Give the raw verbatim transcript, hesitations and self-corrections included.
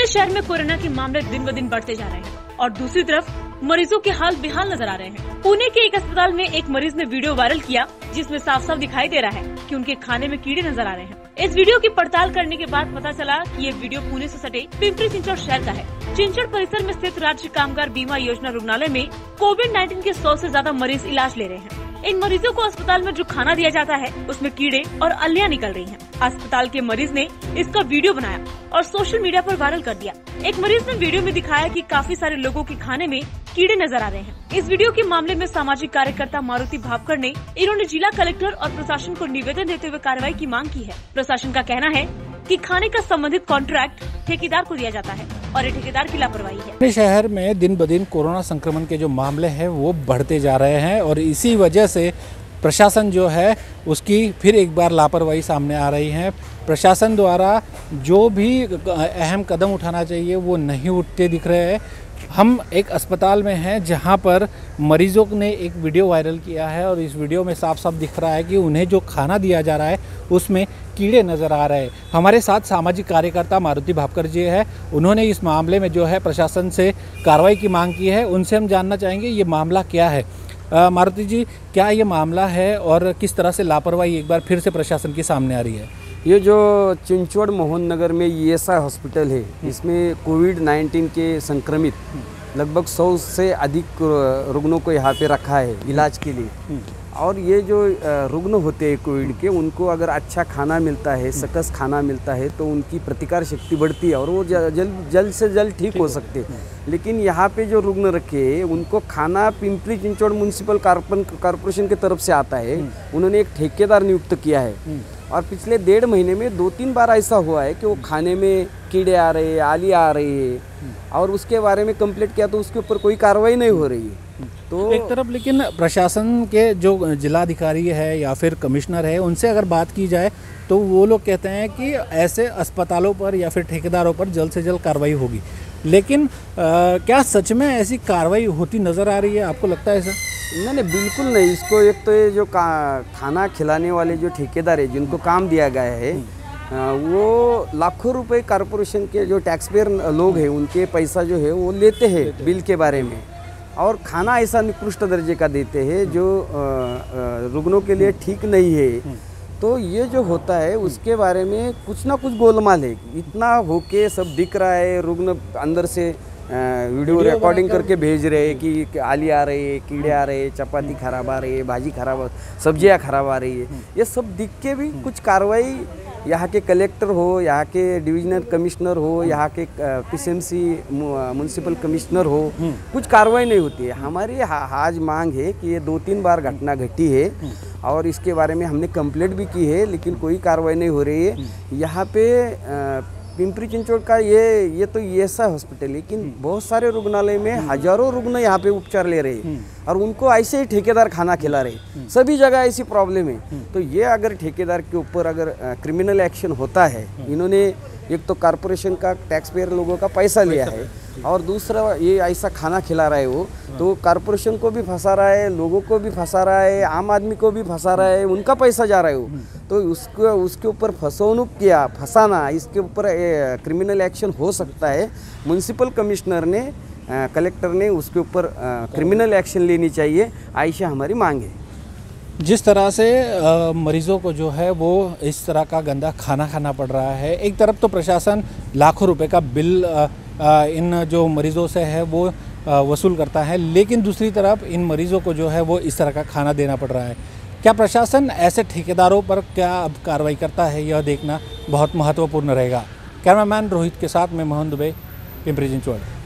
शहर में कोरोना के मामले दिन ब दिन बढ़ते जा रहे हैं और दूसरी तरफ मरीजों के हाल बेहाल नजर आ रहे हैं। पुणे के एक अस्पताल में एक मरीज ने वीडियो वायरल किया जिसमें साफ साफ दिखाई दे रहा है कि उनके खाने में कीड़े नजर आ रहे हैं। इस वीडियो की पड़ताल करने के बाद पता चला कि ये वीडियो पुणे से सटे पिंपरी चिंचवड शहर का है। चिंचवड परिसर में स्थित राज्य कामगार बीमा योजना रुग्णालय में कोविड नाइन्टीन के सौ से ज्यादा मरीज इलाज ले रहे हैं। इन मरीजों को अस्पताल में जो खाना दिया जाता है उसमें कीड़े और अल्लियां निकल रही हैं। अस्पताल के मरीज ने इसका वीडियो बनाया और सोशल मीडिया पर वायरल कर दिया। एक मरीज ने वीडियो में दिखाया कि काफी सारे लोगों के खाने में कीड़े नजर आ रहे हैं। इस वीडियो के मामले में सामाजिक कार्यकर्ता मारुति भापकर ने इन्होंने जिला कलेक्टर और प्रशासन को निवेदन देते हुए कार्रवाई की मांग की है। प्रशासन का कहना है कि खाने का संबंधित कॉन्ट्रैक्ट ठेकेदार को दिया जाता है और ये ठेकेदार की लापरवाही है। अपने शहर में दिन ब दिन कोरोना संक्रमण के जो मामले हैं वो बढ़ते जा रहे हैं और इसी वजह से प्रशासन जो है उसकी फिर एक बार लापरवाही सामने आ रही है। प्रशासन द्वारा जो भी अहम कदम उठाना चाहिए वो नहीं उठते दिख रहे हैं। हम एक अस्पताल में हैं जहां पर मरीजों ने एक वीडियो वायरल किया है और इस वीडियो में साफ साफ दिख रहा है कि उन्हें जो खाना दिया जा रहा है उसमें कीड़े नज़र आ रहे हैं। हमारे साथ सामाजिक कार्यकर्ता मारुति भापकर जी है। उन्होंने इस मामले में जो है प्रशासन से कार्रवाई की मांग की है। उनसे हम जानना चाहेंगे ये मामला क्या है। आ, मारुति जी, क्या ये मामला है और किस तरह से लापरवाही एक बार फिर से प्रशासन के सामने आ रही है? ये जो चिंचवड मोहन नगर में ई एस आई हॉस्पिटल है, इसमें कोविड नाइन्टीन के संक्रमित लगभग सौ से अधिक रुग्णों को यहाँ पे रखा है इलाज के लिए। और ये जो रुग्ण होते हैं कोविड के, उनको अगर अच्छा खाना मिलता है, सकस खाना मिलता है तो उनकी प्रतिकार शक्ति बढ़ती है और वो जल्द जल्द से जल्द ठीक हो सकते हैं। लेकिन यहाँ पे जो रुग्ण रखे हैं उनको खाना पिंपरी चिंचवड म्यूनसिपल कॉर्पोरेशन की तरफ से आता है। उन्होंने एक ठेकेदार नियुक्त किया है और पिछले डेढ़ महीने में दो तीन बार ऐसा हुआ है कि वो खाने में कीड़े आ रहे हैं, आलियाँ आ रही है और उसके बारे में कंप्लेंट किया तो उसके ऊपर कोई कार्रवाई नहीं हो रही है। तो एक तरफ लेकिन प्रशासन के जो जिलाधिकारी है या फिर कमिश्नर है उनसे अगर बात की जाए तो वो लोग कहते हैं कि ऐसे अस्पतालों पर या फिर ठेकेदारों पर जल्द से जल्द कार्रवाई होगी। लेकिन आ, क्या सच में ऐसी कार्रवाई होती नज़र आ रही है? आपको लगता है ऐसा? नहीं नहीं, बिल्कुल नहीं। इसको एक तो ये जो खाना खिलाने वाले जो ठेकेदार है जिनको काम दिया गया है, वो लाखों रुपए कॉर्पोरेशन के जो टैक्स पेयर लोग हैं उनके पैसा जो है वो लेते हैं बिल के बारे में और खाना ऐसा निकृष्ट दर्जे का देते हैं जो रुग्णों के लिए ठीक नहीं है। तो ये जो होता है उसके बारे में कुछ ना कुछ गोलमाल है। इतना होके सब दिख रहा है, रुग्ण अंदर से वीडियो रिकॉर्डिंग करके भेज रहे हैं कि आली आ रही है, कीड़े आ रहे हैं, चपाती खराब आ रही है, भाजी खराब, सब्जियां खराब आ रही है। ये सब दिख के भी कुछ कार्रवाई यहाँ के कलेक्टर हो, यहाँ के डिविजनल कमिश्नर हो, यहाँ के पीसीएमसी म्यूनसिपल कमिश्नर हो, कुछ कार्रवाई नहीं होती है। हमारी आज मांग है कि ये दो तीन बार घटना घटी है और इसके बारे में हमने कंप्लेंट भी की है लेकिन कोई कार्रवाई नहीं हो रही है। यहाँ पे पिंपरी चिंचवड का ये ये तो ई एस आई हॉस्पिटल है, लेकिन बहुत सारे रुग्णालय में हजारों रुग्ण यहाँ पे उपचार ले रहे हैं और उनको ऐसे ही ठेकेदार खाना खिला रहे। सभी जगह ऐसी प्रॉब्लम है। तो ये अगर ठेकेदार के ऊपर अगर क्रिमिनल एक्शन होता है, इन्होंने एक तो कॉर्पोरेशन का टैक्स पेयर लोगों का पैसा लिया है और दूसरा ये ऐसा खाना खिला रहा है वो, तो कॉर्पोरेशन को भी फंसा रहा है, लोगों को भी फंसा रहा है, आम आदमी को भी फंसा रहा है, उनका पैसा जा रहा है वो। तो उसको उसके ऊपर फंसौनुक किया, फंसाना, इसके ऊपर क्रिमिनल एक्शन हो सकता है। म्यूनसिपल कमिश्नर ने, कलेक्टर ने उसके ऊपर क्रिमिनल एक्शन लेनी चाहिए, ऐसा हमारी मांग है। जिस तरह से आ, मरीजों को जो है वो इस तरह का गंदा खाना खाना पड़ रहा है, एक तरफ तो प्रशासन लाखों रुपए का बिल आ, आ, इन जो मरीजों से है वो आ, वसूल करता है, लेकिन दूसरी तरफ इन मरीजों को जो है वो इस तरह का खाना देना पड़ रहा है। क्या प्रशासन ऐसे ठेकेदारों पर क्या अब कार्रवाई करता है, यह देखना बहुत महत्वपूर्ण रहेगा। कैमरामैन रोहित के साथ मैं मोहन दुबे, पिंपरी चिंचवड।